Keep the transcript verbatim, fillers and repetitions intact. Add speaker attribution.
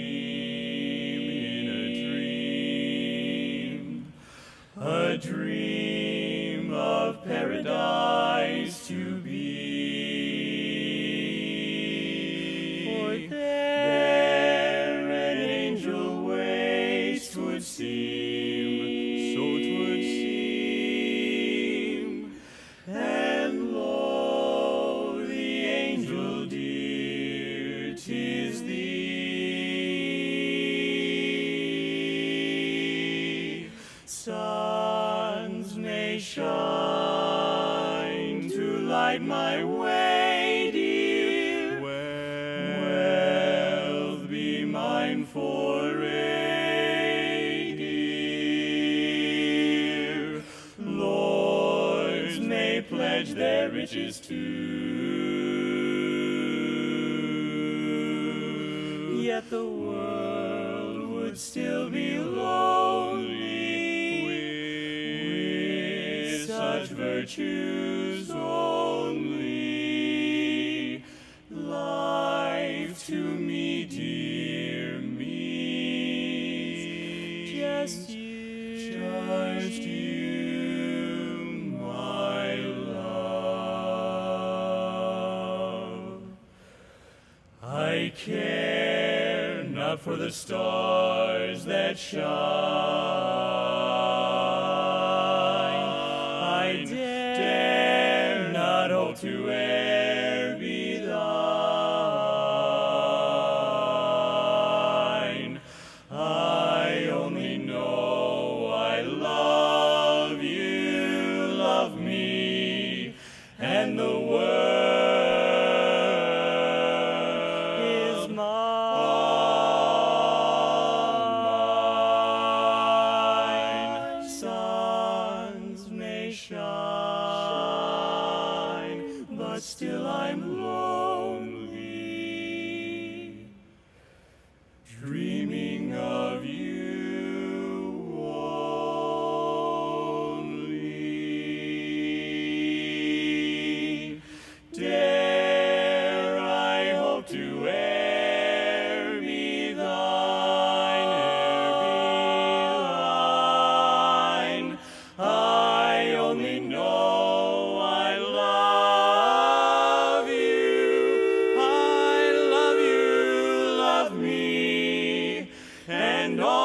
Speaker 1: dream, in a dream, a dream of paradise to be. For there an angel waits, 'twould seem, so 'twould seem, and lo, the angel dear, 'tis thee. Suns may shine to light my way, dear, wealth be mine for aye, dear. Lords may pledge their riches too, yet the world would still be lonely with such virtues only. Life to me, dear me, just you, just you, my love. I care not for the stars that shine, I dare not hope to e'er be thine. I only know I love you, love me, and the world is mine. Suns may shine, but still I'm lonely, dreaming of you only. Dare I hope to e'er be thine, e'er be thine. I only know I love you, I love you, love me, and all